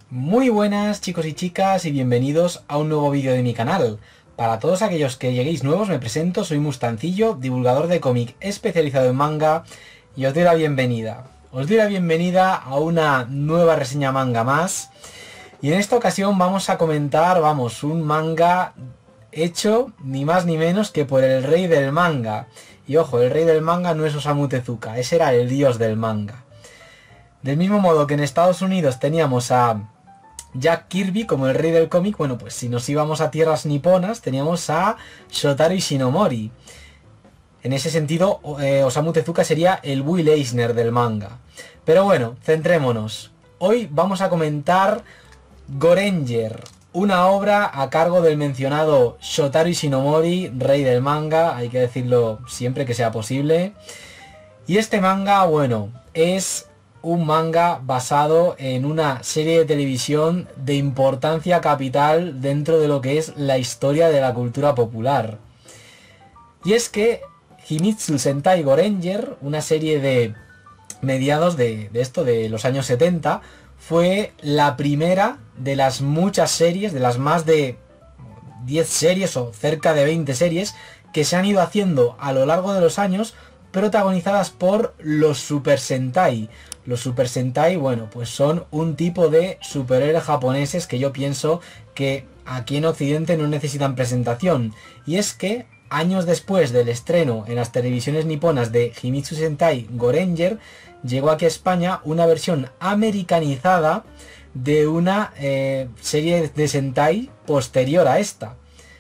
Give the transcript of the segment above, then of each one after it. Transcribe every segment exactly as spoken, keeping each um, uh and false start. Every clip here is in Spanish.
Muy buenas chicos y chicas y bienvenidos a un nuevo vídeo de mi canal. Para todos aquellos que lleguéis nuevos me presento, soy Mustancillo, divulgador de cómic especializado en manga y os doy la bienvenida. Os doy la bienvenida a una nueva reseña manga más y en esta ocasión vamos a comentar, vamos, un manga hecho ni más ni menos que por el rey del manga. Y ojo, el rey del manga no es Osamu Tezuka, ese era el dios del manga. Del mismo modo que en Estados Unidos teníamos a Jack Kirby como el rey del cómic, bueno, pues si nos íbamos a tierras niponas teníamos a Shotaro Ishinomori. En ese sentido, eh, Osamu Tezuka sería el Will Eisner del manga. Pero bueno, centrémonos. Hoy vamos a comentar Gorenger, una obra a cargo del mencionado Shotaro Ishinomori, rey del manga, hay que decirlo siempre que sea posible. Y este manga, bueno, es un manga basado en una serie de televisión de importancia capital dentro de lo que es la historia de la cultura popular. Y es que Himitsu Sentai Gorenger, una serie de mediados de, de esto, de los años setenta, fue la primera de las muchas series, de las más de diez series o cerca de veinte series que se han ido haciendo a lo largo de los años, protagonizadas por los Super Sentai. Los Super Sentai, bueno, pues son un tipo de superhéroes japoneses que yo pienso que aquí en Occidente no necesitan presentación. Y es que años después del estreno en las televisiones niponas de Himitsu Sentai Gorenger, llegó aquí a España una versión americanizada de una eh, serie de Sentai posterior a esta.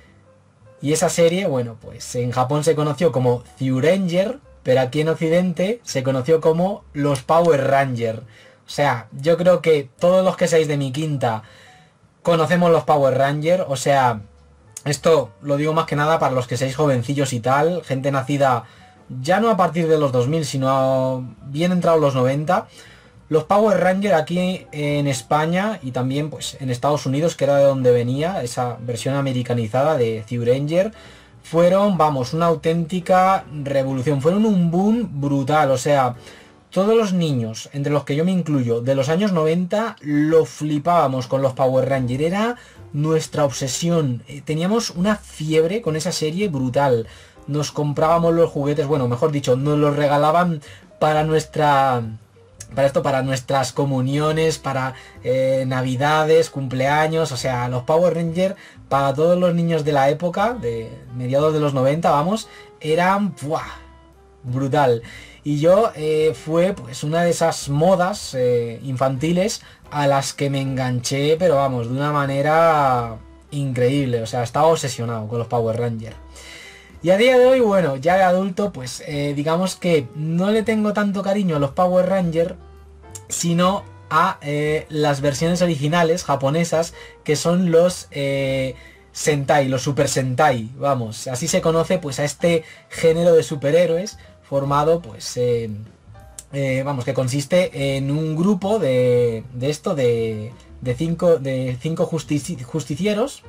Y esa serie, bueno, pues en Japón se conoció como Zyuranger, pero aquí en Occidente se conoció como los Power Rangers. O sea, yo creo que todos los que seáis de mi quinta conocemos los Power Rangers. O sea, esto lo digo más que nada para los que seáis jovencillos y tal, gente nacida ya no a partir de los dos mil, sino bien entrados los noventa. Los Power Rangers aquí en España y también pues en Estados Unidos, que era de donde venía esa versión americanizada de Zyuranger, fueron, vamos, una auténtica revolución, fueron un boom brutal. O sea, todos los niños, entre los que yo me incluyo, de los años noventa, lo flipábamos con los Power Rangers, era nuestra obsesión, teníamos una fiebre con esa serie brutal, nos comprábamos los juguetes, bueno, mejor dicho, nos los regalaban para nuestra... Para esto, para nuestras comuniones, para eh, navidades, cumpleaños, o sea, los Power Rangers, para todos los niños de la época, de mediados de los noventa, vamos, eran ¡buah! Brutal. Y yo eh, fue pues una de esas modas eh, infantiles a las que me enganché, pero vamos, de una manera increíble, o sea, estaba obsesionado con los Power Rangers. Y a día de hoy, bueno, ya de adulto, pues eh, digamos que no le tengo tanto cariño a los Power Rangers, sino a eh, las versiones originales japonesas, que son los eh, Sentai, los Super Sentai, vamos, así se conoce pues a este género de superhéroes formado pues, eh, eh, vamos, que consiste en un grupo de, de esto, de, de cinco, de cinco justici justicieros.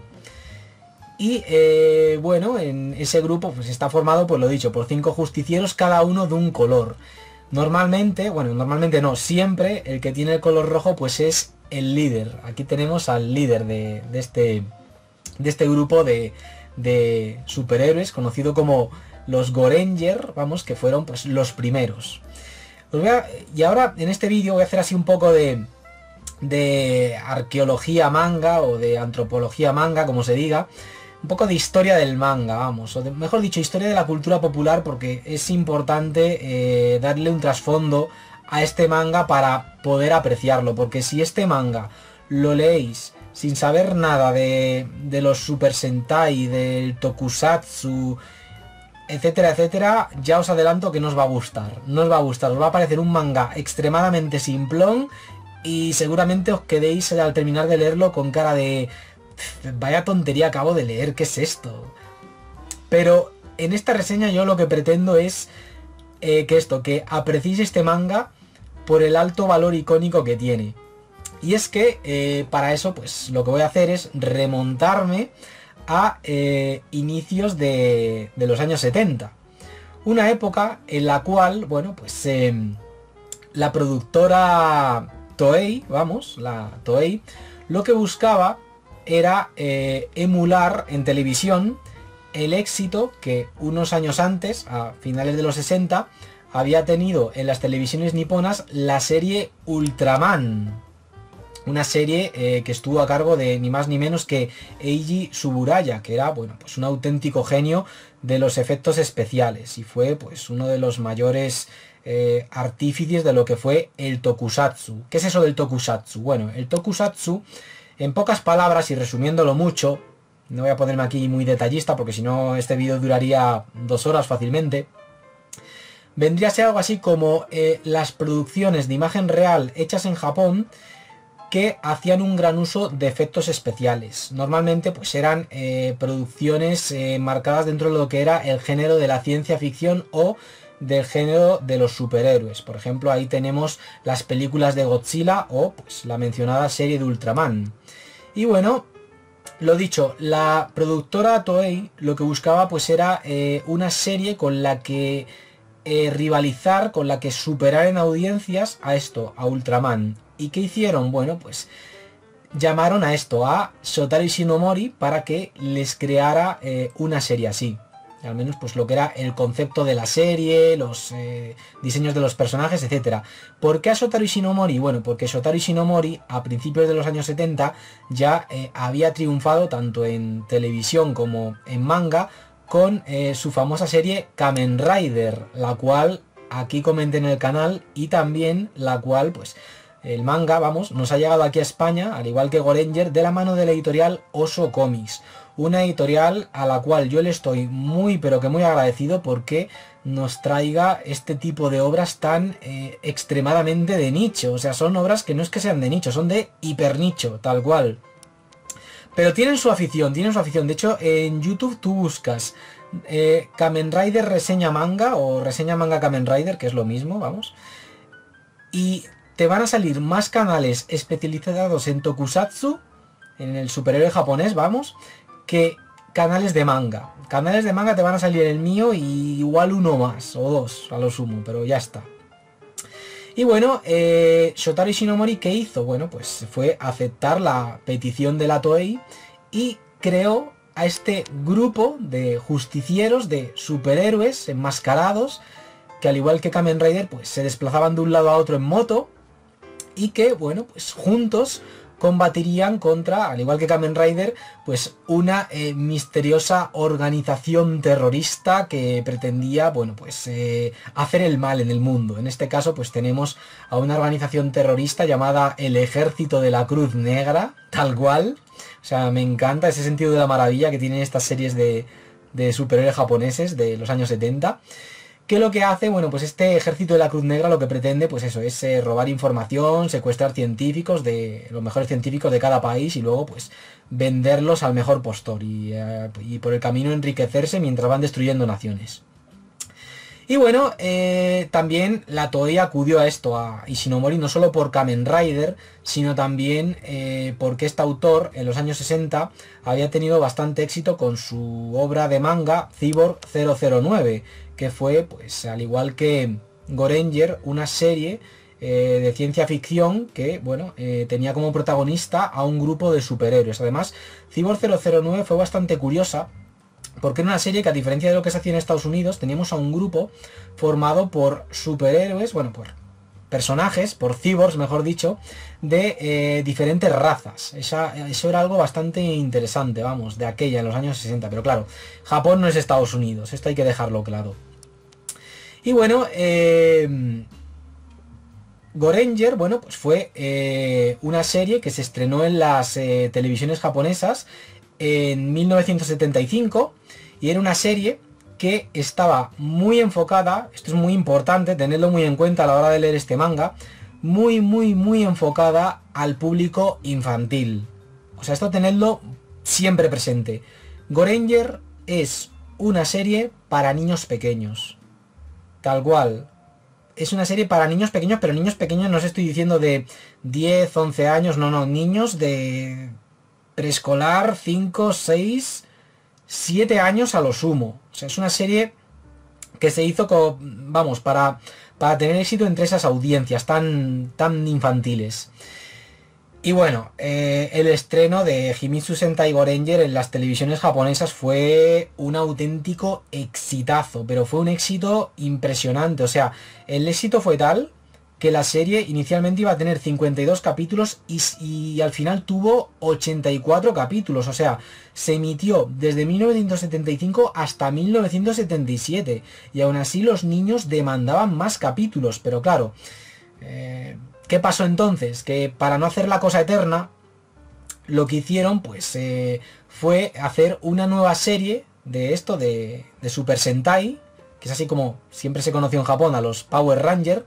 Y eh, bueno, en ese grupo pues está formado, pues lo dicho, por cinco justicieros, cada uno de un color. Normalmente, bueno, normalmente no, siempre el que tiene el color rojo pues es el líder. Aquí tenemos al líder de, de, este, de este grupo de, de superhéroes, conocido como los Gorenger, vamos, que fueron pues los primeros. Os voy a, y ahora en este vídeo voy a hacer así un poco de, de arqueología manga o de antropología manga, como se diga. Un poco de historia del manga, vamos, o de, mejor dicho, historia de la cultura popular, porque es importante eh, darle un trasfondo a este manga para poder apreciarlo, porque si este manga lo leéis sin saber nada de, de los Super Sentai, del Tokusatsu, etcétera, etcétera, ya os adelanto que no os va a gustar, no os va a gustar, os va a parecer un manga extremadamente simplón y seguramente os quedéis al terminar de leerlo con cara de... vaya tontería acabo de leer, ¿qué es esto? Pero en esta reseña yo lo que pretendo es eh, que esto, que apreciéis este manga por el alto valor icónico que tiene. Y es que eh, para eso pues lo que voy a hacer es remontarme a eh, inicios de, de los años setenta. Una época en la cual, bueno, pues eh, la productora Toei, vamos, la Toei, lo que buscaba era eh, emular en televisión el éxito que unos años antes, a finales de los sesenta, había tenido en las televisiones niponas la serie Ultraman. Una serie eh, que estuvo a cargo de ni más ni menos que Eiji Tsuburaya, que era, bueno, pues un auténtico genio de los efectos especiales y fue pues uno de los mayores eh, artífices de lo que fue el tokusatsu. ¿Qué es eso del tokusatsu? Bueno, el tokusatsu, en pocas palabras y resumiéndolo mucho, no voy a ponerme aquí muy detallista porque si no este vídeo duraría dos horas fácilmente, vendría a ser algo así como eh, las producciones de imagen real hechas en Japón que hacían un gran uso de efectos especiales. Normalmente pues eran eh, producciones eh, marcadas dentro de lo que era el género de la ciencia ficción o del género de los superhéroes. Por ejemplo, ahí tenemos las películas de Godzilla o pues la mencionada serie de Ultraman. Y bueno, lo dicho, la productora Toei lo que buscaba pues era eh, una serie con la que eh, rivalizar, con la que superar en audiencias a esto, a Ultraman. ¿Y qué hicieron? Bueno, pues llamaron a esto, a Shotaro Ishinomori, para que les creara eh, una serie así. Al menos pues lo que era el concepto de la serie, los eh, diseños de los personajes, etcétera. ¿Por qué a Shotaro Ishinomori? Bueno, porque Shotaro Ishinomori a principios de los años setenta ya eh, había triunfado tanto en televisión como en manga con eh, su famosa serie Kamen Rider, la cual aquí comenté en el canal y también la cual pues el manga, vamos, nos ha llegado aquí a España, al igual que Gorenger, de la mano de la editorial Oso Comics. Una editorial a la cual yo le estoy muy, pero que muy agradecido porque nos traiga este tipo de obras tan eh, extremadamente de nicho. O sea, son obras que no es que sean de nicho, son de hipernicho, tal cual. Pero tienen su afición, tienen su afición. De hecho, en YouTube tú buscas eh, Kamen Rider reseña manga o reseña manga Kamen Rider, que es lo mismo, vamos. Y te van a salir más canales especializados en tokusatsu, en el superhéroe japonés, vamos, que canales de manga. Canales de manga te van a salir el mío y igual uno más, o dos a lo sumo, pero ya está. Y bueno, eh, Shotaro Ishinomori, ¿qué hizo? Bueno, pues fue aceptar la petición de la Toei y creó a este grupo de justicieros, de superhéroes enmascarados, que al igual que Kamen Rider, pues se desplazaban de un lado a otro en moto, y que, bueno, pues juntos combatirían contra, al igual que Kamen Rider, pues una eh, misteriosa organización terrorista que pretendía, bueno, pues eh, hacer el mal en el mundo. En este caso, pues tenemos a una organización terrorista llamada el Ejército de la Cruz Negra, tal cual. O sea, me encanta ese sentido de la maravilla que tienen estas series de, de superhéroes japoneses de los años setenta. ¿Qué lo que hace? Bueno, pues este Ejército de la Cruz Negra lo que pretende, pues eso, es eh, robar información, secuestrar científicos, de los mejores científicos de cada país y luego pues venderlos al mejor postor y, eh, y por el camino enriquecerse mientras van destruyendo naciones. Y bueno, eh, también la Toei acudió a esto, a Ishinomori, no solo por Kamen Rider, sino también eh, porque este autor en los años sesenta había tenido bastante éxito con su obra de manga Cyborg cero cero nueve, que fue, pues al igual que Gorenger, una serie eh, de ciencia ficción que, bueno, eh, tenía como protagonista a un grupo de superhéroes. Además, Cyborg cero cero nueve fue bastante curiosa, porque era una serie que, a diferencia de lo que se hacía en Estados Unidos, teníamos a un grupo formado por superhéroes, bueno, por personajes, por cyborgs, mejor dicho, de eh, diferentes razas. Esa, eso era algo bastante interesante, vamos, de aquella, en los años sesenta. Pero claro, Japón no es Estados Unidos, esto hay que dejarlo claro. Y bueno, eh, Gorenger, bueno, pues fue eh, una serie que se estrenó en las eh, televisiones japonesas en mil novecientos setenta y cinco y era una serie que estaba muy enfocada, esto es muy importante, tenedlo muy en cuenta a la hora de leer este manga, muy muy muy enfocada al público infantil. O sea, esto tenedlo siempre presente. Gorenger es una serie para niños pequeños, tal cual. Es una serie para niños pequeños, pero niños pequeños no os estoy diciendo de diez, once años, no, no, niños de preescolar, cinco, seis, siete años a lo sumo. O sea, es una serie que se hizo con, vamos, para, para tener éxito entre esas audiencias tan, tan infantiles. Y bueno, eh, el estreno de Himitsu Sentai Goranger en las televisiones japonesas fue un auténtico exitazo, pero fue un éxito impresionante. O sea, el éxito fue tal que la serie inicialmente iba a tener cincuenta y dos capítulos y, y al final tuvo ochenta y cuatro capítulos. O sea, se emitió desde mil novecientos setenta y cinco hasta mil novecientos setenta y siete. Y aún así los niños demandaban más capítulos. Pero claro, eh, ¿qué pasó entonces? Que para no hacer la cosa eterna, lo que hicieron pues eh, fue hacer una nueva serie de esto, de, de Super Sentai, que es así como siempre se conoció en Japón a los Power Rangers,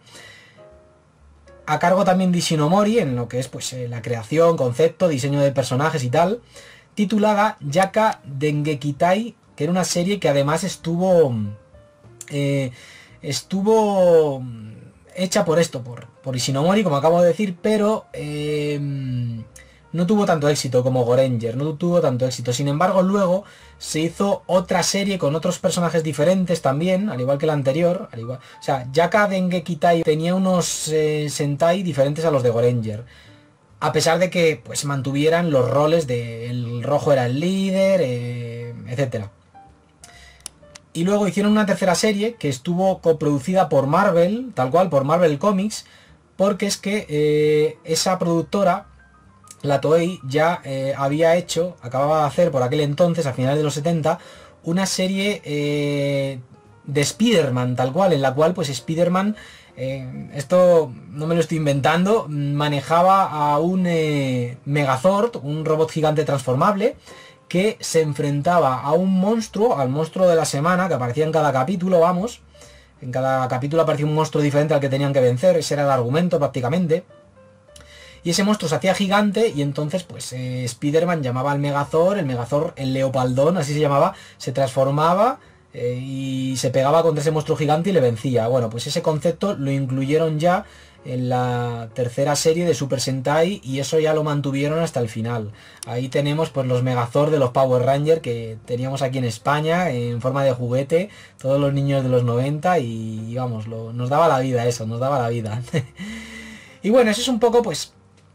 a cargo también de Ishinomori, en lo que es pues eh, la creación, concepto, diseño de personajes y tal, titulada Yaka Dengekitai, que era una serie que además estuvo eh, estuvo hecha por esto, por, por Ishinomori, como acabo de decir, pero eh, no tuvo tanto éxito como Goranger, no tuvo tanto éxito. Sin embargo, luego se hizo otra serie con otros personajes diferentes también, al igual que la anterior. Al igual, o sea, Yaka Dengekitai tenía unos eh, Sentai diferentes a los de Goranger. A pesar de que pues mantuvieran los roles de el rojo era el líder, eh, etcétera. Y luego hicieron una tercera serie que estuvo coproducida por Marvel, tal cual, por Marvel Comics, porque es que eh, esa productora, la Toei, ya eh, había hecho, acababa de hacer por aquel entonces, a finales de los setenta, una serie eh, de Spider-Man, tal cual, en la cual pues Spider-Man, eh, esto no me lo estoy inventando, manejaba a un eh, Megazord, un robot gigante transformable, que se enfrentaba a un monstruo, al monstruo de la semana, que aparecía en cada capítulo, vamos. En cada capítulo aparecía un monstruo diferente al que tenían que vencer, ese era el argumento prácticamente. Y ese monstruo se hacía gigante y entonces pues eh, Spider-Man llamaba al Megazord, el Megazord, el Leopaldón, así se llamaba, se transformaba eh, y se pegaba contra ese monstruo gigante y le vencía. Bueno, pues ese concepto lo incluyeron ya en la tercera serie de Super Sentai y eso ya lo mantuvieron hasta el final. Ahí tenemos pues los Megazord de los Power Rangers que teníamos aquí en España en forma de juguete, todos los niños de los noventa y vamos, lo, nos daba la vida eso, nos daba la vida. Y bueno, eso es un poco pues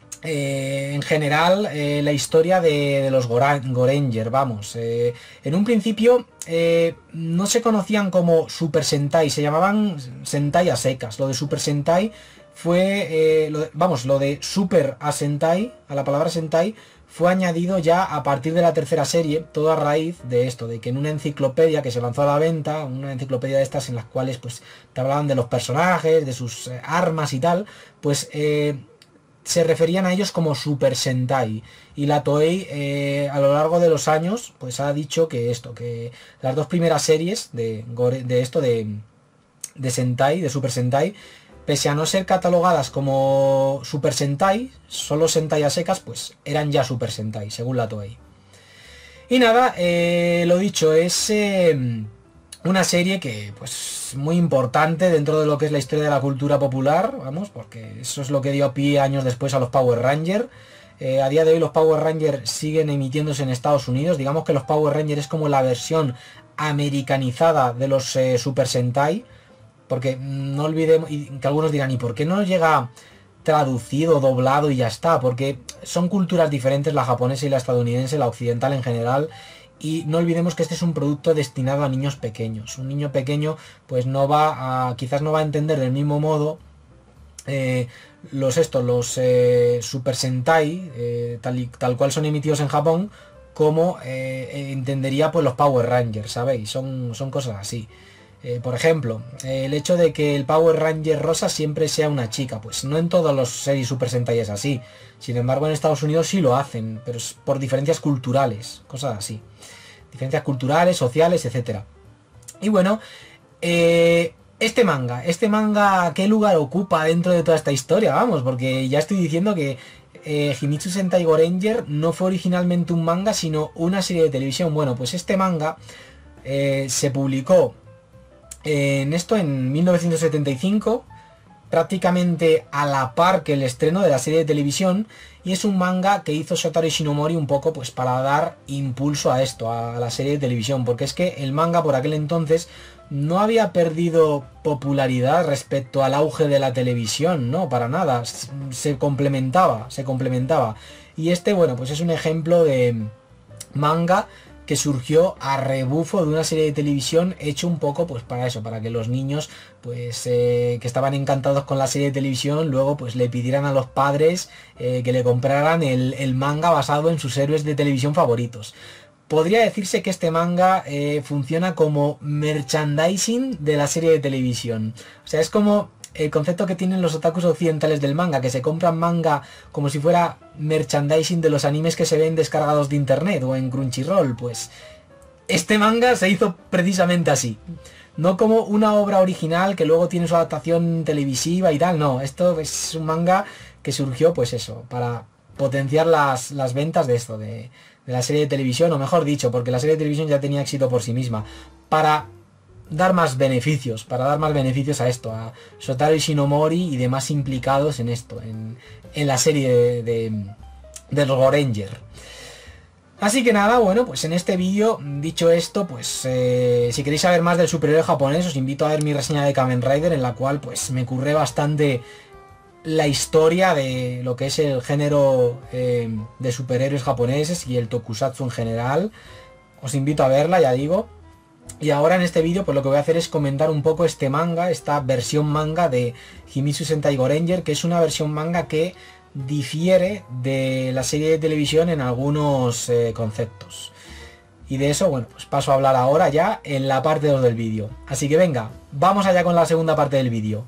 eh, en general eh, la historia de, de los Goranger, vamos. Eh, en un principio eh, no se conocían como Super Sentai, se llamaban Sentai a secas. Lo de Super Sentai fue, eh, lo de, vamos, lo de Super a Sentai, a la palabra Sentai, fue añadido ya a partir de la tercera serie, todo a raíz de esto, de que en una enciclopedia que se lanzó a la venta, una enciclopedia de estas en las cuales pues te hablaban de los personajes, de sus eh, armas y tal, pues eh, se referían a ellos como Super Sentai. Y la Toei eh, a lo largo de los años pues ha dicho que esto, que las dos primeras series de, de esto de, de Sentai, de Super Sentai, pese a no ser catalogadas como Super Sentai, solo Sentai a secas, pues eran ya Super Sentai, según la Toei. Y nada, eh, lo dicho, es eh, una serie que pues muy importante dentro de lo que es la historia de la cultura popular, vamos, porque eso es lo que dio pie años después a los Power Rangers. Eh, a día de hoy los Power Rangers siguen emitiéndose en Estados Unidos, digamos que los Power Rangers es como la versión americanizada de los eh, Super Sentai. Porque no olvidemos, y que algunos dirán, ¿y por qué no llega traducido, doblado y ya está? Porque son culturas diferentes, la japonesa y la estadounidense, la occidental en general. Y no olvidemos que este es un producto destinado a niños pequeños. Un niño pequeño pues no va a, quizás no va a entender del mismo modo eh, los estos, los eh, Super Sentai, eh, tal, y, tal cual son emitidos en Japón, como eh, entendería pues los Power Rangers, ¿sabéis? Son, son cosas así. Eh, por ejemplo, eh, el hecho de que el Power Ranger rosa siempre sea una chica, pues no en todas las series Super Sentai es así. Sin embargo, en Estados Unidos sí lo hacen, pero es por diferencias culturales, cosas así. Diferencias culturales, sociales, etcétera. Y bueno, eh, este manga, este manga, ¿qué lugar ocupa dentro de toda esta historia? Vamos, porque ya estoy diciendo que eh, Himitsu Sentai Goranger no fue originalmente un manga, sino una serie de televisión. Bueno, pues este manga eh, se publicó en esto en mil novecientos setenta y cinco prácticamente a la par que el estreno de la serie de televisión, y es un manga que hizo Shotaro Ishinomori un poco pues para dar impulso a esto, a la serie de televisión, porque es que el manga por aquel entonces no había perdido popularidad respecto al auge de la televisión, no, para nada, se complementaba, se complementaba. Y este, bueno, pues es un ejemplo de manga que surgió a rebufo de una serie de televisión hecho un poco pues para eso, para que los niños pues eh, que estaban encantados con la serie de televisión luego pues le pidieran a los padres eh, que le compraran el, el manga basado en sus héroes de televisión favoritos. Podría decirse que este manga eh, funciona como merchandising de la serie de televisión. O sea, es como el concepto que tienen los otakus occidentales del manga, que se compran manga como si fuera merchandising de los animes que se ven descargados de internet o en Crunchyroll. Pues este manga se hizo precisamente así. No como una obra original que luego tiene su adaptación televisiva y tal, no. Esto es un manga que surgió pues eso, para potenciar las, las ventas de esto, de, de la serie de televisión, o mejor dicho, porque la serie de televisión ya tenía éxito por sí misma, para dar más beneficios, para dar más beneficios a esto, a Shotaro Ishinomori y demás implicados en esto, en, en la serie de, de, de los Goranger. Así que nada, bueno, pues en este vídeo, dicho esto, pues eh, si queréis saber más del superhéroe japonés, os invito a ver mi reseña de Kamen Rider, en la cual pues me curré bastante la historia de lo que es el género eh, de superhéroes japoneses y el tokusatsu en general. Os invito a verla, ya digo. Y ahora en este vídeo pues lo que voy a hacer es comentar un poco este manga, esta versión manga de Himitsu Sentai Goranger, que es una versión manga que difiere de la serie de televisión en algunos eh, conceptos. Y de eso, bueno, pues paso a hablar ahora ya en la parte dos del vídeo. Así que venga, vamos allá con la segunda parte del vídeo.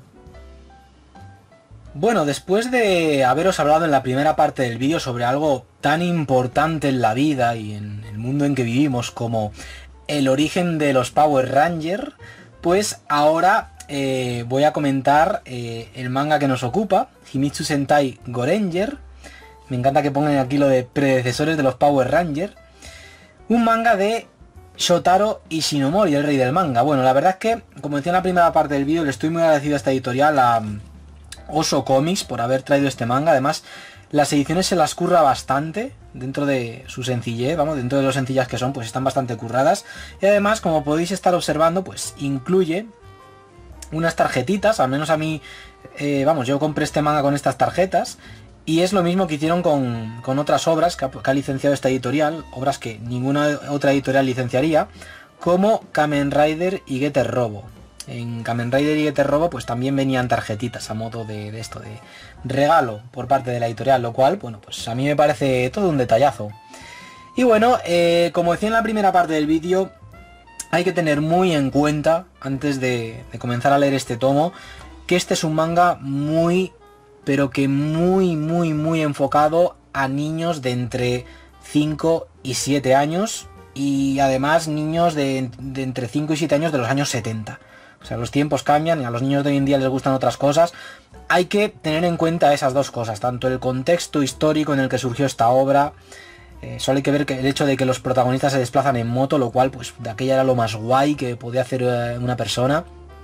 Bueno, después de haberos hablado en la primera parte del vídeo sobre algo tan importante en la vida y en el mundo en que vivimos como el origen de los Power Rangers, pues ahora eh, voy a comentar eh, el manga que nos ocupa, Himitsu Sentai Goranger. Me encanta que pongan aquí lo de predecesores de los Power Rangers. Un manga de Shotaro Ishinomori, el rey del manga. Bueno, la verdad es que, como decía en la primera parte del vídeo, le estoy muy agradecido a esta editorial, a Oso Comics, por haber traído este manga. Además, las ediciones se las curra bastante, dentro de su sencillez, vamos, dentro de lo sencillas que son, pues están bastante curradas. Y además, como podéis estar observando, pues incluye unas tarjetitas, al menos a mí, eh, vamos, yo compré este manga con estas tarjetas. Y es lo mismo que hicieron con, con otras obras que ha, que ha licenciado esta editorial, obras que ninguna otra editorial licenciaría, como Kamen Rider y Getter Robo. En Kamen Rider y Getter Robo pues también venían tarjetitas a modo de, de esto, de regalo por parte de la editorial, lo cual, bueno, pues a mí me parece todo un detallazo. Y bueno, eh, como decía en la primera parte del vídeo, hay que tener muy en cuenta, antes de, de comenzar a leer este tomo, que este es un manga muy, pero que muy, muy, muy enfocado a niños de entre cinco y siete años, y además niños de, de entre cinco y siete años de los años setenta. O sea, los tiempos cambian y a los niños de hoy en día les gustan otras cosas. Hay que tener en cuenta esas dos cosas, tanto el contexto histórico en el que surgió esta obra. Eh, solo hay que ver que el hecho de que los protagonistas se desplazan en moto, lo cual pues de aquella era lo más guay que podía hacer eh, una persona.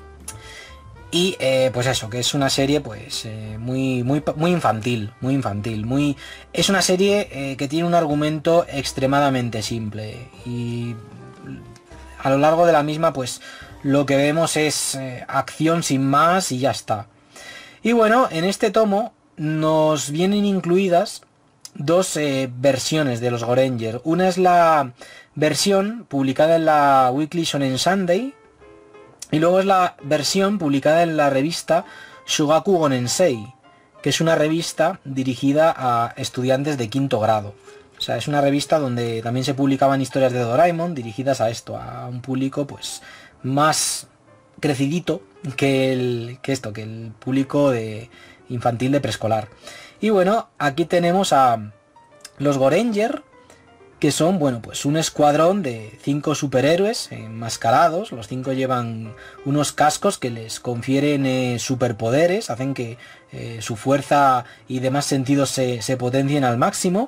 Y eh, pues eso, que es una serie pues eh, muy, muy, muy infantil, muy infantil, muy... Es una serie eh, que tiene un argumento extremadamente simple y a lo largo de la misma pues lo que vemos es eh, acción sin más y ya está. Y bueno, en este tomo nos vienen incluidas dos eh, versiones de los Goranger. Una es la versión publicada en la Weekly Shonen Sunday, y luego es la versión publicada en la revista Shugaku Gonensei, que es una revista dirigida a estudiantes de quinto grado. O sea, es una revista donde también se publicaban historias de Doraemon dirigidas a esto, a un público pues más crecidito que el que esto, que el público de infantil de preescolar. Y bueno, aquí tenemos a los Goranger, que son, bueno, pues un escuadrón de cinco superhéroes enmascarados. Los cinco llevan unos cascos que les confieren eh, superpoderes, hacen que eh, su fuerza y demás sentidos se, se potencien al máximo.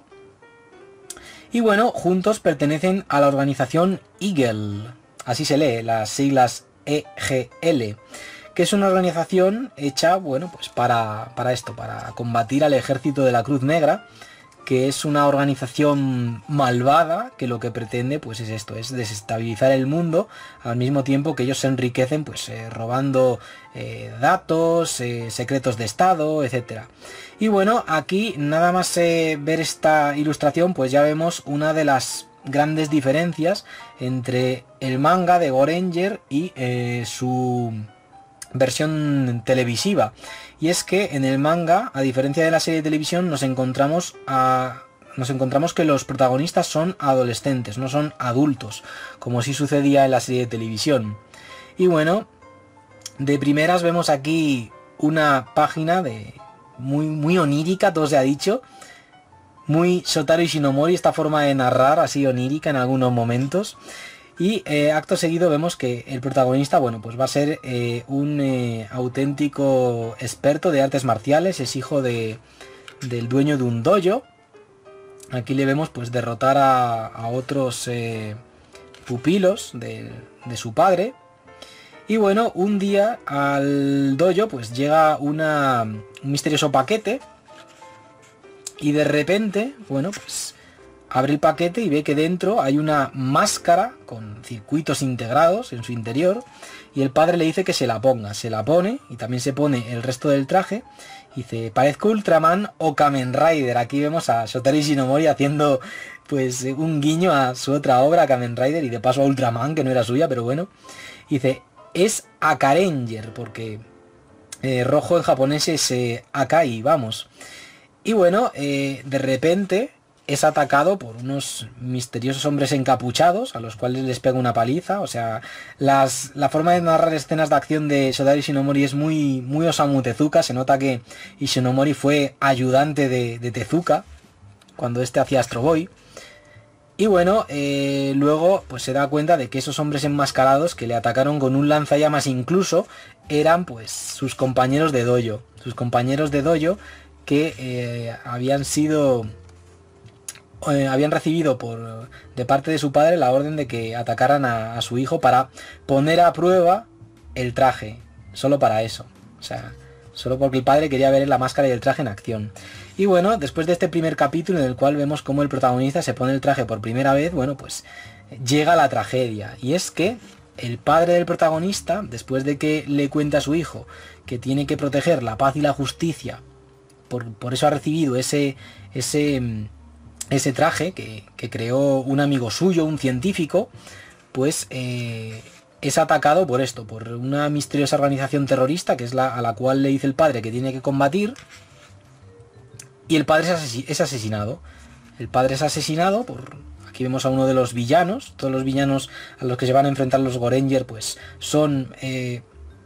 Y bueno, juntos pertenecen a la organización Eagle, así se lee, las siglas E G L, que es una organización hecha, bueno, pues para, para esto, para combatir al ejército de la Cruz Negra, que es una organización malvada que lo que pretende pues es esto, es desestabilizar el mundo, al mismo tiempo que ellos se enriquecen pues eh, robando eh, datos, eh, secretos de estado, etcétera. Y bueno, aquí nada más eh, ver esta ilustración pues ya vemos una de las grandes diferencias entre el manga de Goranger y eh, su versión televisiva, y es que en el manga, a diferencia de la serie de televisión, nos encontramos a nos encontramos que los protagonistas son adolescentes, no son adultos, como sí sucedía en la serie de televisión. Y bueno, de primeras vemos aquí una página de muy muy onírica, todo se ha dicho, muy Shotaro Ishinomori, esta forma de narrar así onírica en algunos momentos. Y eh, acto seguido vemos que el protagonista, bueno, pues va a ser eh, un eh, auténtico experto de artes marciales, es hijo de, del dueño de un dojo. Aquí le vemos pues derrotar a, a otros eh, pupilos de, de su padre. Y bueno, un día al dojo pues llega una, un misterioso paquete y de repente, bueno, pues abre el paquete y ve que dentro hay una máscara con circuitos integrados en su interior, y el padre le dice que se la ponga, se la pone y también se pone el resto del traje. Dice, parezco Ultraman o Kamen Rider. Aquí vemos a Shotaro Ishinomori haciendo pues un guiño a su otra obra, Kamen Rider, y de paso a Ultraman, que no era suya, pero bueno. Dice, es Akarenger, porque eh, rojo en japonés es eh, Akai, vamos. Y bueno, eh, de repente es atacado por unos misteriosos hombres encapuchados, a los cuales les pega una paliza. O sea, las, la forma de narrar escenas de acción de Shotaro Ishinomori es muy, muy Osamu Tezuka. Se nota que Ishinomori fue ayudante de, de Tezuka cuando este hacía Astro Boy. Y bueno, eh, luego pues se da cuenta de que esos hombres enmascarados que le atacaron con un lanzallamas incluso eran pues sus compañeros de dojo. Sus compañeros de dojo que eh, habían sido... Eh, habían recibido por de parte de su padre la orden de que atacaran a, a su hijo para poner a prueba el traje, solo para eso, o sea, solo porque el padre quería ver la máscara y el traje en acción. Y bueno, después de este primer capítulo en el cual vemos cómo el protagonista se pone el traje por primera vez, bueno, pues llega la tragedia, y es que el padre del protagonista, después de que le cuenta a su hijo que tiene que proteger la paz y la justicia, por, por eso ha recibido ese ese ese traje que, que creó un amigo suyo, un científico, pues eh, es atacado por esto, por una misteriosa organización terrorista que es la a la cual le dice el padre que tiene que combatir, y el padre es, asesin es asesinado. El padre es asesinado por... Aquí vemos a uno de los villanos. Todos los villanos a los que se van a enfrentar los Goranger pues son eh,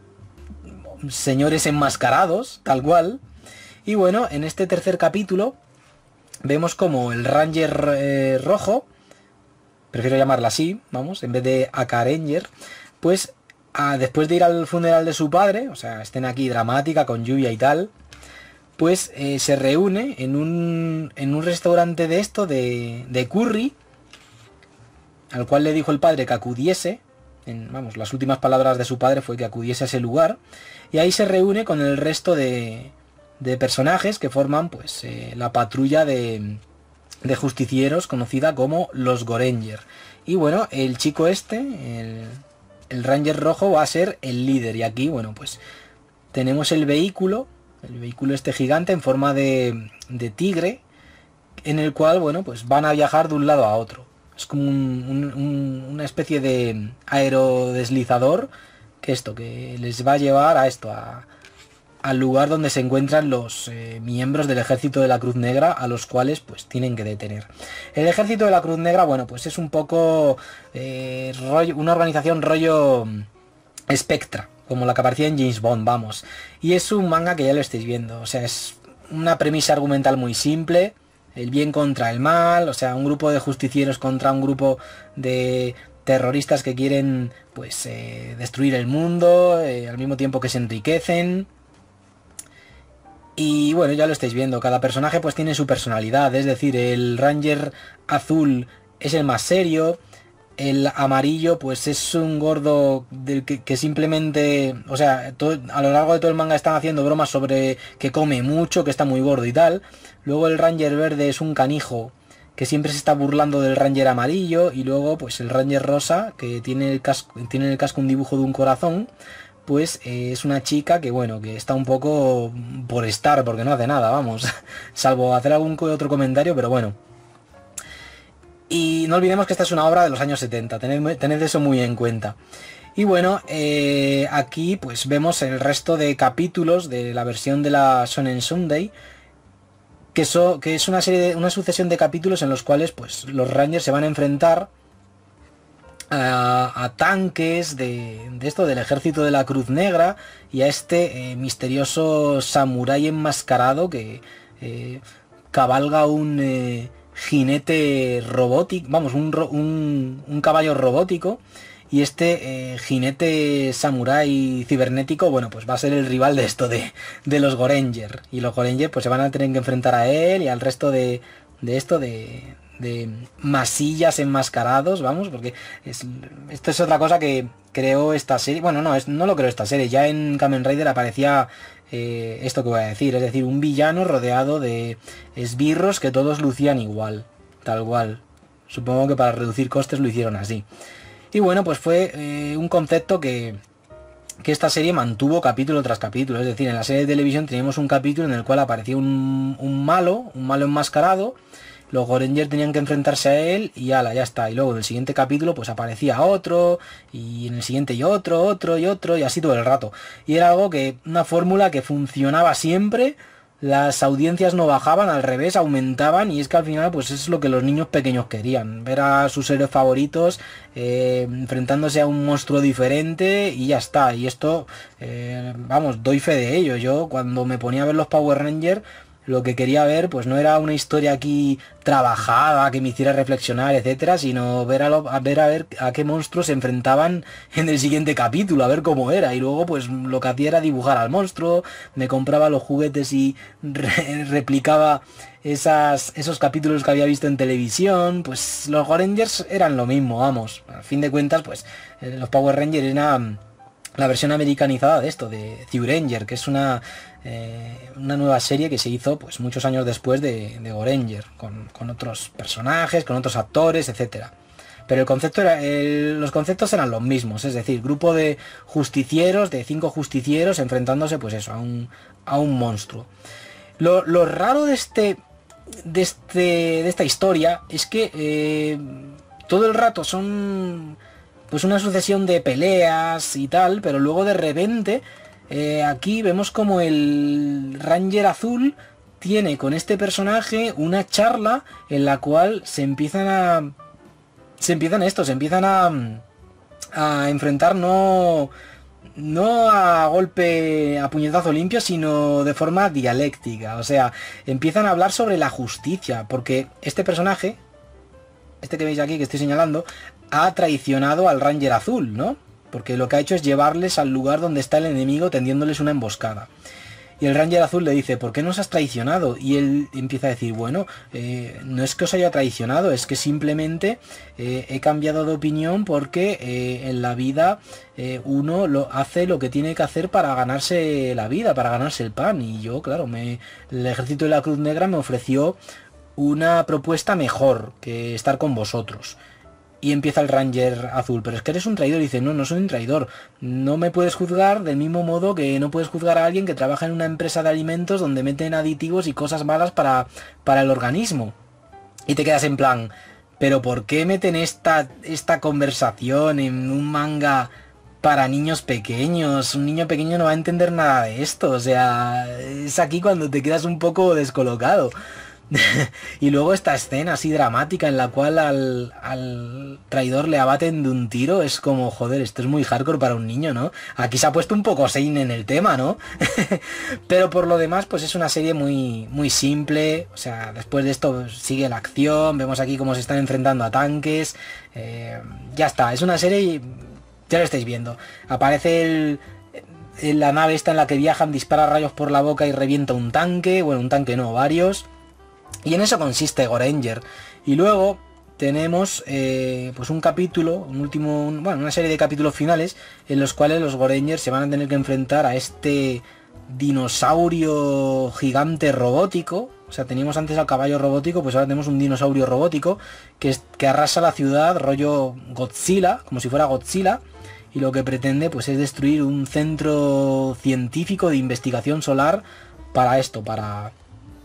señores enmascarados, tal cual. Y bueno, en este tercer capítulo vemos como el Ranger eh, rojo, prefiero llamarla así, vamos, en vez de Akarenger, pues a, después de ir al funeral de su padre, o sea, escena aquí dramática con lluvia y tal, pues eh, se reúne en un, en un restaurante de esto, de, de curry, al cual le dijo el padre que acudiese, en, vamos, las últimas palabras de su padre fue que acudiese a ese lugar, y ahí se reúne con el resto de... de personajes que forman pues eh, la patrulla de, de justicieros conocida como los Goranger. Y bueno, el chico este, el, el Ranger rojo, va a ser el líder. Y aquí, bueno, pues tenemos el vehículo, el vehículo este gigante en forma de, de tigre, en el cual, bueno, pues van a viajar de un lado a otro. Es como un, un, un, una especie de aerodeslizador, que esto, que les va a llevar a esto, a... al lugar donde se encuentran los eh, miembros del ejército de la Cruz Negra, a los cuales pues tienen que detener. El ejército de la Cruz Negra, bueno, pues es un poco eh, rollo, una organización rollo Spectra, como la que aparecía en James Bond, vamos. Y es un manga que ya lo estáis viendo, o sea, es una premisa argumental muy simple, el bien contra el mal, o sea, un grupo de justicieros contra un grupo de terroristas que quieren pues eh, destruir el mundo, eh, al mismo tiempo que se enriquecen. Y bueno, ya lo estáis viendo, cada personaje pues tiene su personalidad, es decir, el Ranger azul es el más serio, El amarillo pues es un gordo del que, que simplemente, o sea, todo, a lo largo de todo el manga están haciendo bromas sobre que come mucho, que está muy gordo y tal. Luego el Ranger verde es un canijo que siempre se está burlando del Ranger amarillo. Y luego pues el Ranger rosa, que tiene el casco, tiene en el casco un dibujo de un corazón, pues eh, es una chica que bueno, que está un poco por estar, porque no hace nada, vamos, salvo hacer algún otro comentario, pero bueno. Y no olvidemos que esta es una obra de los años setenta, tened, tened eso muy en cuenta. Y bueno, eh, aquí pues vemos el resto de capítulos de la versión de la Shonen Sunday, que, so, que es una serie de, una sucesión de capítulos en los cuales pues los Rangers se van a enfrentar a, a tanques de, de esto, del ejército de la Cruz Negra, y a este eh, misterioso samurái enmascarado que eh, cabalga un... Eh, jinete robótico, vamos, un, un, un caballo robótico, y este eh, jinete samurái cibernético, bueno, pues va a ser el rival de esto, de, de los Goranger, y los Goranger pues se van a tener que enfrentar a él y al resto de, de esto, de, de masillas enmascarados, vamos, porque es, esto es otra cosa que creó esta serie, bueno, no, es, no lo creó esta serie, ya en Kamen Rider aparecía eh, esto que voy a decir, es decir, un villano rodeado de esbirros que todos lucían igual, tal cual. Supongo que para reducir costes lo hicieron así. Y bueno, pues fue eh, un concepto que, que esta serie mantuvo capítulo tras capítulo. Es decir, en la serie de televisión teníamos un capítulo en el cual aparecía un, un malo, un malo enmascarado. Los Goranger tenían que enfrentarse a él y ala, ya está. Y luego en el siguiente capítulo pues aparecía otro, y en el siguiente y otro, otro y otro, y así todo el rato. Y era algo que, una fórmula que funcionaba siempre. Las audiencias no bajaban, al revés, aumentaban, y es que al final pues es lo que los niños pequeños querían, ver a sus héroes favoritos eh, enfrentándose a un monstruo diferente y ya está. Y esto, eh, vamos, doy fe de ello. Yo cuando me ponía a ver los Power Rangers, lo que quería ver pues no era una historia aquí trabajada que me hiciera reflexionar, etcétera, sino ver a, lo, a ver a ver a qué monstruos se enfrentaban en el siguiente capítulo, a ver cómo era. Y luego pues lo que hacía era dibujar al monstruo, me compraba los juguetes y re replicaba esas, esos capítulos que había visto en televisión. Pues los Rangers eran lo mismo, vamos. A fin de cuentas pues eh, los Power Rangers eran la versión americanizada de esto, de Zyuranger, que es una eh, una nueva serie que se hizo pues muchos años después de, de Goranger, con, con otros personajes, con otros actores, etcétera. Pero el concepto era, el, los conceptos eran los mismos, es decir, grupo de justicieros, de cinco justicieros enfrentándose pues eso, a un, a un monstruo. Lo, lo raro de este, de este, de esta historia es que eh, todo el rato son pues una sucesión de peleas y tal, pero luego de repente eh, aquí vemos como el Ranger azul tiene con este personaje una charla en la cual se empiezan a se empiezan esto, se empiezan a a enfrentar no no a golpe, a puñetazo limpio, sino de forma dialéctica. O sea, empiezan a hablar sobre la justicia, porque este personaje, este que veis aquí que estoy señalando, ha traicionado al Ranger azul, ¿no? Porque lo que ha hecho es llevarles al lugar donde está el enemigo, tendiéndoles una emboscada. Y el Ranger azul le dice, ¿por qué nos has traicionado? Y él empieza a decir, bueno, eh, no es que os haya traicionado, es que simplemente eh, he cambiado de opinión porque eh, en la vida eh, uno lo hace lo que tiene que hacer para ganarse la vida, para ganarse el pan. Y yo, claro, me, el ejército de la Cruz Negra me ofreció una propuesta mejor que estar con vosotros. Y empieza el Ranger azul, pero es que eres un traidor. Y dice, no, no soy un traidor. No me puedes juzgar del mismo modo que no puedes juzgar a alguien que trabaja en una empresa de alimentos donde meten aditivos y cosas malas para, para el organismo. Y te quedas en plan, pero ¿por qué meten esta, esta conversación en un manga para niños pequeños? Un niño pequeño no va a entender nada de esto. O sea, es aquí cuando te quedas un poco descolocado. Y luego esta escena así dramática en la cual al, al traidor le abaten de un tiro, es como, joder, esto es muy hardcore para un niño, ¿no? Aquí se ha puesto un poco seinen en el tema, ¿no? Pero por lo demás, pues es una serie muy, muy simple. O sea, después de esto sigue la acción, vemos aquí cómo se están enfrentando a tanques. Eh, ya está, es una serie, ya lo estáis viendo. Aparece el... la nave esta en la que viajan, dispara rayos por la boca y revienta un tanque. Bueno, un tanque no, varios. Y en eso consiste Goranger. Y luego, tenemos eh, pues un capítulo, un último, un, bueno, una serie de capítulos finales en los cuales los Gorengers se van a tener que enfrentar a este dinosaurio gigante robótico. O sea, teníamos antes al caballo robótico, pues ahora tenemos un dinosaurio robótico que, es, que arrasa la ciudad, rollo Godzilla, como si fuera Godzilla, y lo que pretende pues es destruir un centro científico de investigación solar para esto, para...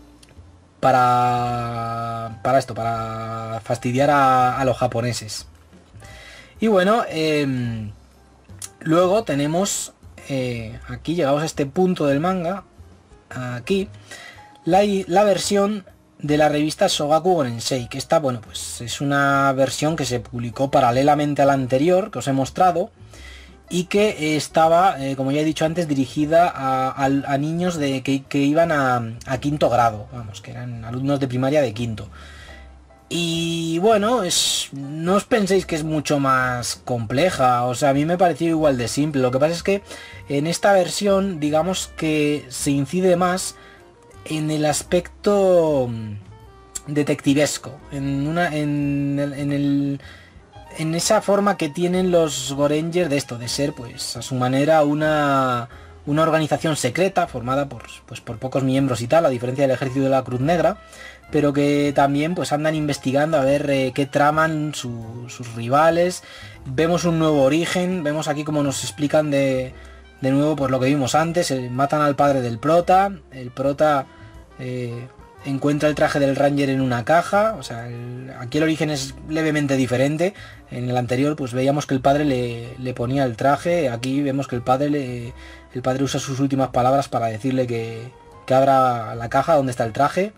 Para, para esto, para fastidiar a, a los japoneses. Y bueno, eh, luego tenemos, eh, aquí llegamos a este punto del manga, aquí, la, la versión de la revista Shogaku Gorensei, que esta, bueno, pues es una versión que se publicó paralelamente a la anterior, que os he mostrado, y que estaba, eh, como ya he dicho antes, dirigida a, a, a niños de, que, que iban a, a quinto grado, vamos, que eran alumnos de primaria de quinto. Y bueno, es, no os penséis que es mucho más compleja, o sea, a mí me pareció igual de simple. Lo que pasa es que en esta versión, digamos que se incide más en el aspecto detectivesco, en, una, en, el, en el... en esa forma que tienen los Gorengers de esto, de ser pues a su manera una, una organización secreta formada por, pues, por pocos miembros y tal, a diferencia del ejército de la Cruz Negra, pero que también pues andan investigando a ver eh, qué traman su, sus rivales. Vemos un nuevo origen, vemos aquí como nos explican de, de nuevo pues lo que vimos antes, eh, matan al padre del prota, el prota... Eh, encuentra el traje del Ranger en una caja, o sea, el, aquí el origen es levemente diferente. En el anterior pues veíamos que el padre le, le ponía el traje, aquí vemos que el padre le, el padre usa sus últimas palabras para decirle que, que abra la caja donde está el traje.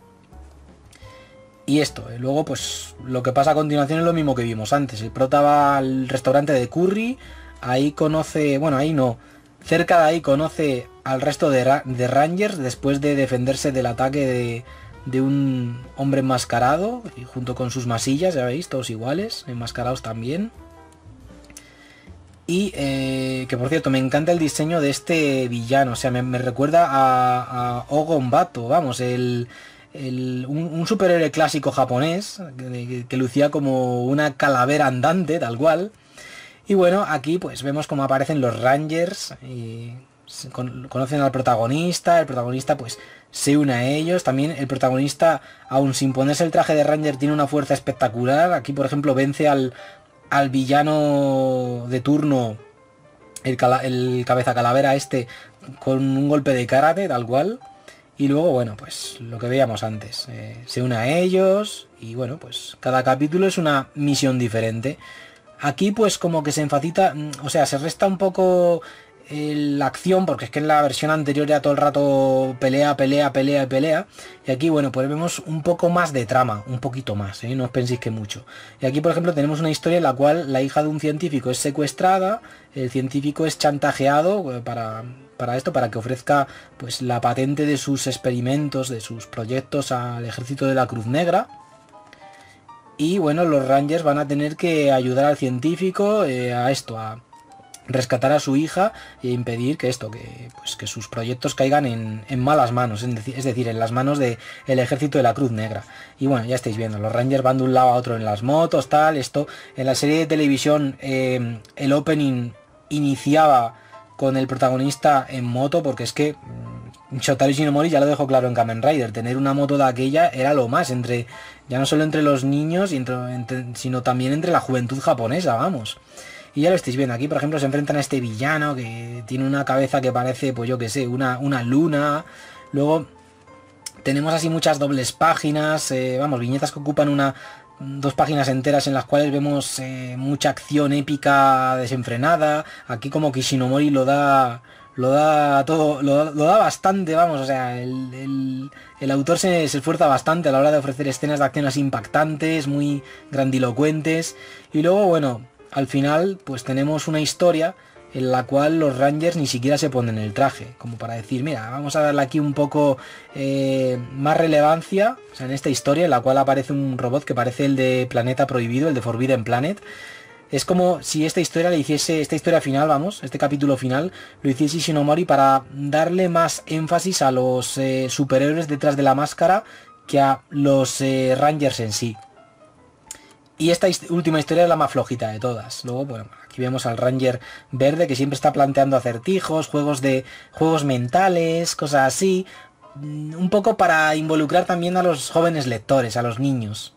Y esto, eh, luego pues lo que pasa a continuación es lo mismo que vimos antes. El prota va al restaurante de Curry, ahí conoce, bueno, ahí no, cerca de ahí conoce al resto de, ra de Rangers después de defenderse del ataque de... de un hombre enmascarado y junto con sus masillas, ya veis, todos iguales, enmascarados también. Y eh, que por cierto, me encanta el diseño de este villano, o sea, me, me recuerda a, a Ogon Bato, vamos, el, el, un, un superhéroe clásico japonés que, que lucía como una calavera andante, tal cual. Y bueno, aquí pues vemos cómo aparecen los Rangers y conocen al protagonista, el protagonista pues se une a ellos. También el protagonista, aun sin ponerse el traje de Ranger, tiene una fuerza espectacular. Aquí por ejemplo vence al, al villano de turno, el, cala, el cabeza calavera este, con un golpe de karate, tal cual. Y luego, bueno, pues lo que veíamos antes, eh, se une a ellos y bueno, pues cada capítulo es una misión diferente. Aquí pues como que se enfatiza, o sea, se resta un poco la acción, porque es que en la versión anterior ya todo el rato pelea, pelea, pelea y pelea. Y aquí, bueno, pues vemos un poco más de trama, un poquito más, ¿eh? No os penséis que mucho. Y aquí, por ejemplo, tenemos una historia en la cual la hija de un científico es secuestrada, el científico es chantajeado para, para esto, para que ofrezca pues la patente de sus experimentos, de sus proyectos al ejército de la Cruz Negra. Y bueno, los Rangers van a tener que ayudar al científico eh, a esto, a rescatar a su hija e impedir que esto, que pues que sus proyectos caigan en, en malas manos, es decir, es decir, en las manos del ejército de la Cruz Negra. Y bueno, ya estáis viendo, los Rangers van de un lado a otro en las motos, tal, esto. En la serie de televisión eh, el opening iniciaba con el protagonista en moto, porque es que mmm, Shotaro Shinomori ya lo dejó claro en Kamen Rider, tener una moto de aquella era lo más, entre ya no solo entre los niños, y entre, entre, sino también entre la juventud japonesa, vamos. Y ya lo estáis viendo, aquí por ejemplo se enfrentan a este villano que tiene una cabeza que parece, pues yo que sé, una, una luna. Luego tenemos así muchas dobles páginas, eh, vamos, viñetas que ocupan una dos páginas enteras en las cuales vemos eh, mucha acción épica desenfrenada. Aquí como que Shinomori lo da lo da todo, lo, lo da bastante, vamos, o sea, el, el, el autor se, se esfuerza bastante a la hora de ofrecer escenas de acción así impactantes, muy grandilocuentes. Y luego, bueno, al final pues tenemos una historia en la cual los Rangers ni siquiera se ponen el traje, como para decir, mira, vamos a darle aquí un poco eh, más relevancia, o sea, en esta historia en la cual aparece un robot que parece el de Planeta Prohibido, el de Forbidden Planet. Es como si esta historia le hiciese, esta historia final, vamos, este capítulo final, lo hiciese Shinomori para darle más énfasis a los eh, superhéroes detrás de la máscara que a los eh, Rangers en sí. Y esta his- última historia es la más flojita de todas. Luego, bueno, aquí vemos al Ranger verde que siempre está planteando acertijos, juegos de juegos mentales, cosas así. Mm, Un poco para involucrar también a los jóvenes lectores, a los niños.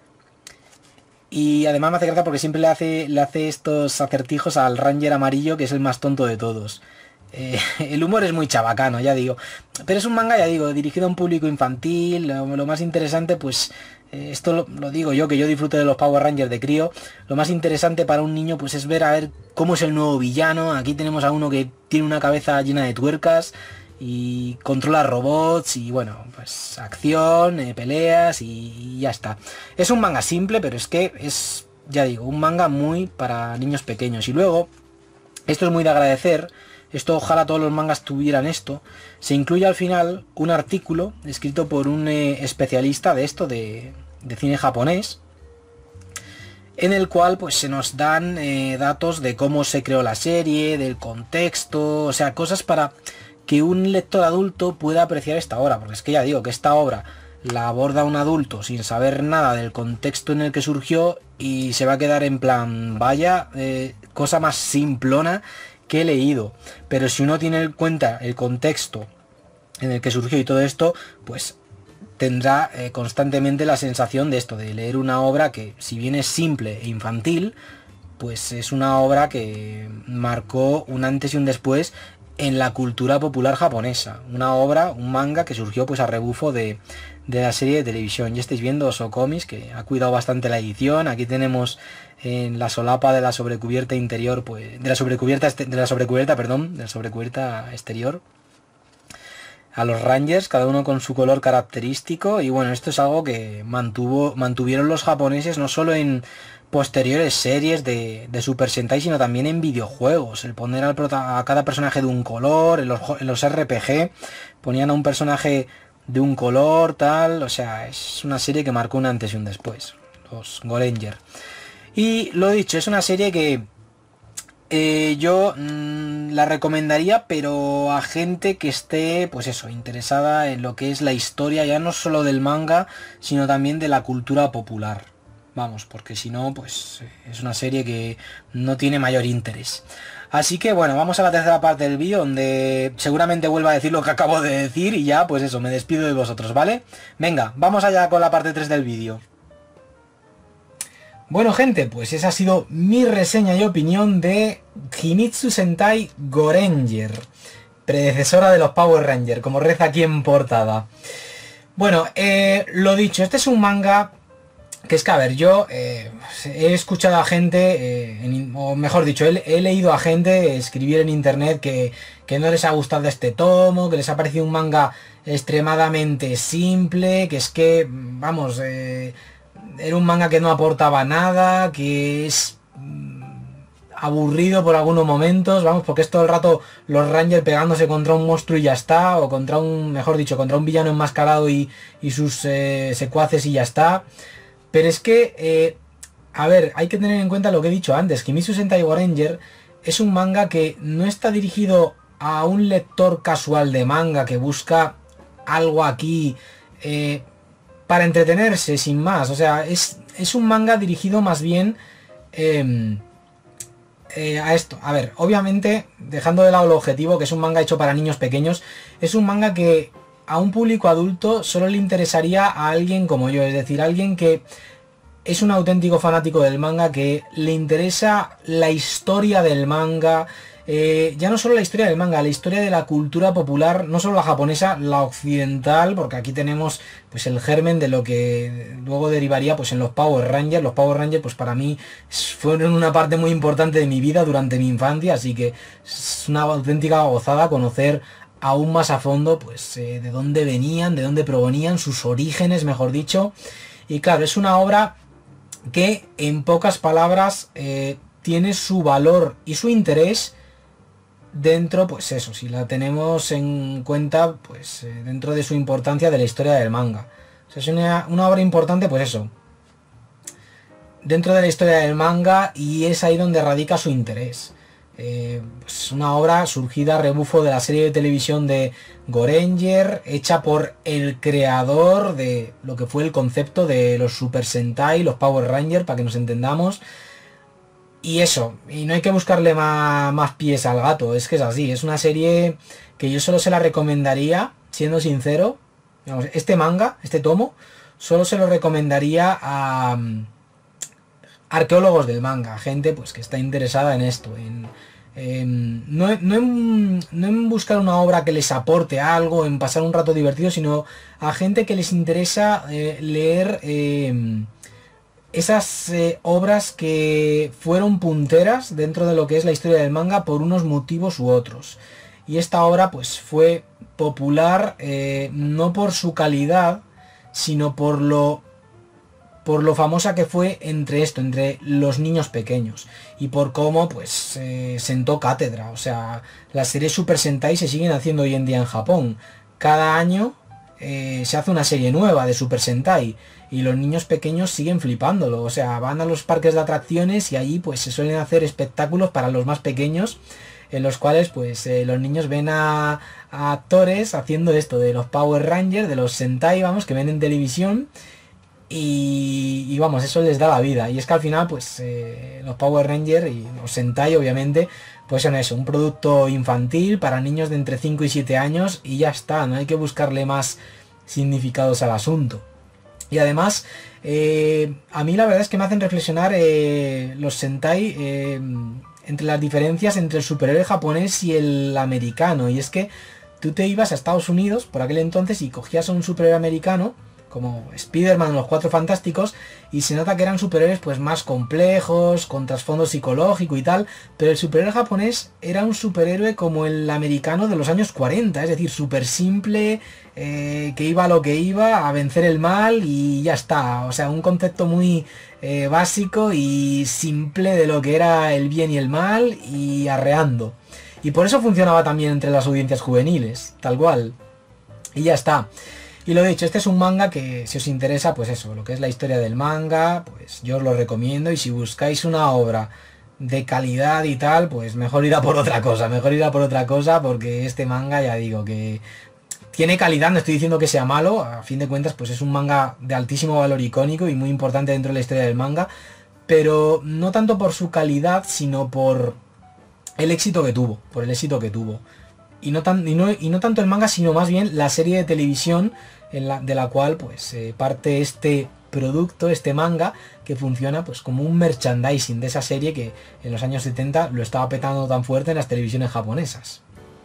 Y además me hace gracia porque siempre le hace, le hace estos acertijos al Ranger amarillo, que es el más tonto de todos. Eh, el humor es muy chabacano, ya digo. Pero es un manga, ya digo, dirigido a un público infantil. Lo, lo más interesante, pues, eh, esto lo, lo digo yo, que yo disfruto de los Power Rangers de crío. Lo más interesante para un niño, pues, es ver a ver cómo es el nuevo villano. Aquí tenemos a uno que tiene una cabeza llena de tuercas y controla robots y bueno, pues acción, eh, peleas y, y ya está. Es un manga simple, pero es que es, ya digo, un manga muy para niños pequeños. Y luego, esto es muy de agradecer, esto ojalá todos los mangas tuvieran esto, se incluye al final un artículo escrito por un eh, especialista de esto, de, de cine japonés, en el cual pues se nos dan eh, datos de cómo se creó la serie, del contexto, o sea, cosas para que un lector adulto pueda apreciar esta obra, porque es que ya digo que esta obra la aborda un adulto sin saber nada del contexto en el que surgió y se va a quedar en plan, vaya, eh, cosa más simplona que he leído. Pero si uno tiene en cuenta el contexto en el que surgió y todo esto, pues tendrá eh, constantemente la sensación de esto, de leer una obra que, si bien es simple e infantil, pues es una obra que marcó un antes y un después en la cultura popular japonesa. Una obra, un manga que surgió pues a rebufo de, de la serie de televisión. Ya estáis viendo Oso Comics, que ha cuidado bastante la edición. Aquí tenemos en la solapa de la sobrecubierta interior, pues de la sobrecubierta, de la sobrecubierta, perdón, de la sobrecubierta exterior, a los Rangers, cada uno con su color característico. Y bueno, esto es algo que mantuvo, mantuvieron los japoneses no solo en posteriores series de, de Super Sentai, sino también en videojuegos. El poner al prota a cada personaje de un color, en los, en los R P G ponían a un personaje de un color, tal, o sea, es una serie que marcó un antes y un después, los Goranger. Y lo dicho, es una serie que eh, yo mmm, la recomendaría, pero a gente que esté, pues eso, interesada en lo que es la historia, ya no solo del manga, sino también de la cultura popular. Vamos, porque si no, pues es una serie que no tiene mayor interés. Así que bueno, vamos a la tercera parte del vídeo, donde seguramente vuelva a decir lo que acabo de decir y ya, pues eso, me despido de vosotros, ¿vale? Venga, vamos allá con la parte tres del vídeo. Bueno, gente, pues esa ha sido mi reseña y opinión de Himitsu Sentai Goranger, predecesora de los Power Rangers, como reza aquí en portada. Bueno, eh, lo dicho, este es un manga que es que, a ver, yo eh, he escuchado a gente, eh, en, o mejor dicho, he, he leído a gente escribir en internet que, que no les ha gustado este tomo, que les ha parecido un manga extremadamente simple, que es que, vamos, eh, era un manga que no aportaba nada, que es mm, aburrido por algunos momentos, vamos, porque es todo el rato los Rangers pegándose contra un monstruo y ya está, o contra un, mejor dicho, contra un villano enmascarado y, y sus eh, secuaces y ya está. Pero es que, eh, a ver, hay que tener en cuenta lo que he dicho antes, que Himitsu Sentai Goranger es un manga que no está dirigido a un lector casual de manga que busca algo aquí eh, para entretenerse, sin más. O sea, es, es un manga dirigido más bien eh, eh, a esto. A ver, obviamente, dejando de lado el objetivo, que es un manga hecho para niños pequeños, es un manga que a un público adulto solo le interesaría a alguien como yo, es decir, alguien que es un auténtico fanático del manga, que le interesa la historia del manga, eh, ya no solo la historia del manga, la historia de la cultura popular, no solo la japonesa, la occidental, porque aquí tenemos pues el germen de lo que luego derivaría pues en los Power Rangers. Los Power Rangers pues para mí fueron una parte muy importante de mi vida durante mi infancia, así que es una auténtica gozada conocer aún más a fondo pues eh, de dónde venían, de dónde provenían, sus orígenes, mejor dicho. Y claro, es una obra que en pocas palabras eh, tiene su valor y su interés dentro, pues eso, si la tenemos en cuenta, pues eh, dentro de su importancia de la historia del manga. O sea, es una, una obra importante, pues eso, dentro de la historia del manga, y es ahí donde radica su interés. Eh, es una obra surgida a rebufo de la serie de televisión de Goranger, hecha por el creador de lo que fue el concepto de los Super Sentai, los Power Rangers, para que nos entendamos. Y eso, y no hay que buscarle más, más pies al gato, es que es así, es una serie que yo solo se la recomendaría, siendo sincero, digamos, este manga, este tomo, solo se lo recomendaría a um, arqueólogos del manga, gente pues que está interesada en esto, en, en, no, no, en, no en buscar una obra que les aporte algo, en pasar un rato divertido, sino a gente que les interesa eh, leer... Eh, esas eh, obras que fueron punteras dentro de lo que es la historia del manga por unos motivos u otros. Y esta obra pues fue popular eh, no por su calidad, sino por lo por lo famosa que fue entre esto, entre los niños pequeños, y por cómo pues eh, sentó cátedra. O sea, las series Super Sentai se siguen haciendo hoy en día en Japón. Cada año eh, se hace una serie nueva de Super Sentai. Y los niños pequeños siguen flipándolo, o sea, van a los parques de atracciones y allí pues se suelen hacer espectáculos para los más pequeños, en los cuales pues eh, los niños ven a, a actores haciendo esto de los Power Rangers, de los Sentai, vamos, que ven en televisión, y, y vamos, eso les da la vida. Y es que al final pues eh, los Power Rangers y los Sentai obviamente pues son eso, un producto infantil para niños de entre cinco y siete años y ya está, no hay que buscarle más significados al asunto. Y además, eh, a mí la verdad es que me hacen reflexionar eh, los Sentai eh, entre las diferencias entre el superhéroe japonés y el americano. Y es que tú te ibas a Estados Unidos por aquel entonces y cogías a un superhéroe americano, como Spider-Man o los Cuatro Fantásticos, y se nota que eran superhéroes pues más complejos, con trasfondo psicológico y tal, pero el superhéroe japonés era un superhéroe como el americano de los años cuarenta, es decir, súper simple, eh, que iba a lo que iba, a vencer el mal y ya está. O sea, un concepto muy eh, básico y simple de lo que era el bien y el mal, y arreando. Y por eso funcionaba también entre las audiencias juveniles, tal cual. Y ya está. Y lo dicho, este es un manga que si os interesa, pues eso, lo que es la historia del manga, pues yo os lo recomiendo. Y si buscáis una obra de calidad y tal, pues mejor ir a por otra cosa, mejor ir a por otra cosa, porque este manga, ya digo, que tiene calidad, no estoy diciendo que sea malo, a fin de cuentas, pues es un manga de altísimo valor icónico y muy importante dentro de la historia del manga, pero no tanto por su calidad, sino por el éxito que tuvo, por el éxito que tuvo. Y no, tan, y, no, y no tanto el manga, sino más bien la serie de televisión en la, de la cual pues eh, parte este producto, este manga, que funciona pues como un merchandising de esa serie que en los años setenta lo estaba petando tan fuerte en las televisiones japonesas.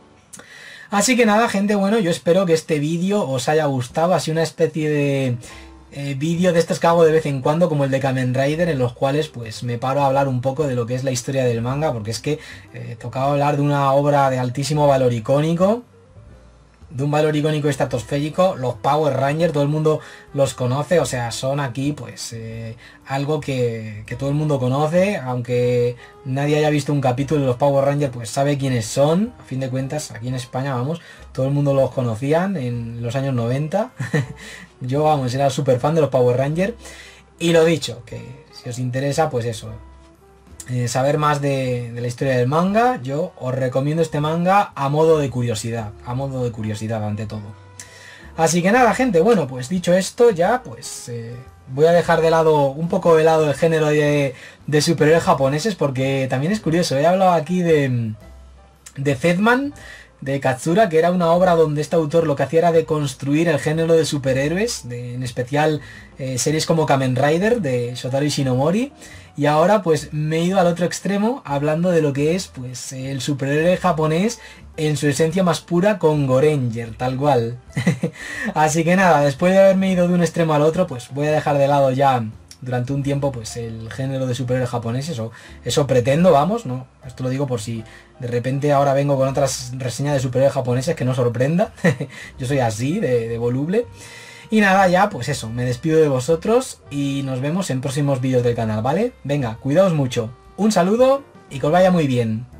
Así que nada, gente, bueno, yo espero que este vídeo os haya gustado, así una especie de eh, vídeo de estos que hago de vez en cuando, como el de Kamen Rider, en los cuales pues me paro a hablar un poco de lo que es la historia del manga, porque es que eh, tocaba hablar de una obra de altísimo valor icónico, de un valor icónico estratosférico. Los Power Rangers, todo el mundo los conoce, o sea, son aquí pues eh, algo que, que todo el mundo conoce, aunque nadie haya visto un capítulo de los Power Rangers, pues sabe quiénes son. A fin de cuentas, aquí en España, vamos, todo el mundo los conocían en los años noventa. Yo, vamos, era súper fan de los Power Rangers. Y lo dicho, que si os interesa, pues eso, Eh, saber más de, de la historia del manga, yo os recomiendo este manga a modo de curiosidad, a modo de curiosidad ante todo. Así que nada, gente, bueno, pues dicho esto ya, pues eh, voy a dejar de lado, un poco de lado el género de, de superhéroes japoneses, porque también es curioso, he hablado aquí de, de Zedman, de Katsura, que era una obra donde este autor lo que hacía era de construir el género de superhéroes, de, en especial eh, series como Kamen Rider de Shotaro Ishinomori, y ahora pues me he ido al otro extremo hablando de lo que es pues el superhéroe japonés en su esencia más pura con Goranger, tal cual. Así que nada, después de haberme ido de un extremo al otro, pues voy a dejar de lado ya durante un tiempo pues el género de superhéroes japoneses, o eso pretendo, vamos, no, esto lo digo por si de repente ahora vengo con otras reseñas de superhéroes japoneses, que no sorprenda. Yo soy así, de, de voluble. Y nada, ya pues eso, me despido de vosotros y nos vemos en próximos vídeos del canal, ¿vale? Venga, cuidaos mucho, un saludo y que os vaya muy bien.